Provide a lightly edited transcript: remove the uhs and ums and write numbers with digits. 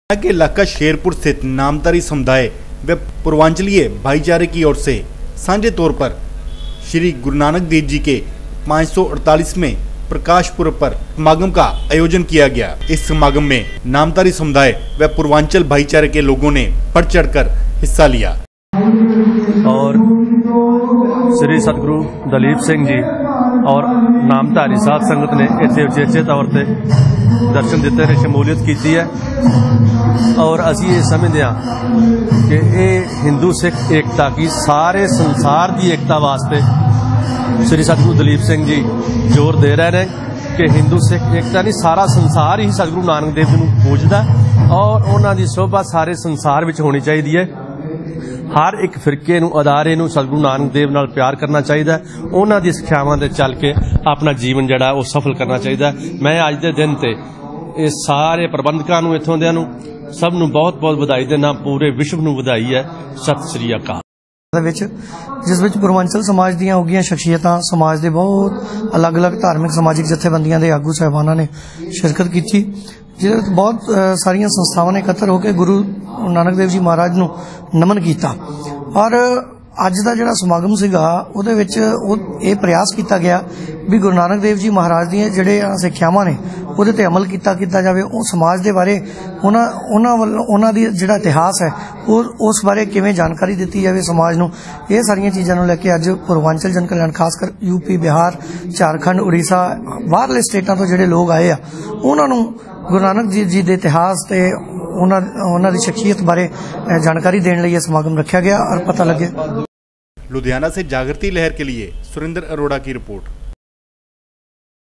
के इलाका शेरपुर स्थित नामधारी समुदाय व पूर्वांचलीय भाईचारे की ओर से साझे तौर पर श्री गुरु नानक देव जी के 548वें प्रकाश पुरब पर समागम का आयोजन किया गया। इस समागम में नामधारी समुदाय व पूर्वांचल भाईचारे के लोगों ने बढ़ चढ़कर हिस्सा लिया और श्री सतगुरु दलीप सिंह जी और नामधारी साध संगत ने इतने उचेचे तौर पर दर्शन दिते ने, शमूलियत की है। और असी ये समझते हैं कि ये हिंदू सिख एकता की सारे संसार की एकता वास्ते श्री सतगुरु दलीप सिंह जी जोर दे रहे हैं कि हिंदू सिख एकता नहीं, सारा संसार ही सतगुरु नानक देव जी को पूजदा और उन्हां दी शोभा सारे संसार विच होनी चाहिए है। हर एक फिरके नूं अदारे नूं सतगुरु नानक देव नाल प्यार करना चाहिए, उन्हां दी सिक्ख्यावां दे चल के अपना जीवन जिहड़ा वो सफल करना चाहिए। मैं अज दे दिन ते ये सारे प्रबंधकां नूं इत्थों दियां नूं सब नूं बहुत बहुत बधाई देना, पूरे विश्व नूं बधाई है। सत श्री अकाल। जिस विच पूर्वांचल समाज दीयां उगियां शख्सियतां, समाज दे बहुत अलग अलग धार्मिक समाजिक जथेबंदियां दे आगू साहिबानां ने शिरकत की, जिहदे बहुत सारियां संस्थावां ने इकट्ठे होकर गुरु नानक देव जी महाराज नूं नमन किया। और अज दा जिहड़ा समागम सीगा उहदे विच ये प्रयास किया गया भी गुरु नानक देव जी महाराज दी जिहड़े सिक्ख्यावां ने उहदे ते अमल किया जावे। उह समाज दे बारे उन्हां दी जिहड़ा इतिहास है उस बारे किवें जानकारी दित्ती जावे समाज नूं। ये सारियां चीज़ां नूं लैके अज पूर्वांचल जन कल्याण खासकर यूपी, बिहार, झारखंड, उड़ीसा, बाहरले स्टेटां तो जिहड़े लोग आए आ उन्हां नूं गुरु नानक देव जी दे इतिहास ते उन्हां दी शख्सियत बारे जानकारी देने लई समागम रखा गया और पता लगे। लुधियाना से जागृति लहर के लिए सुरेंद्र अरोड़ा की रिपोर्ट।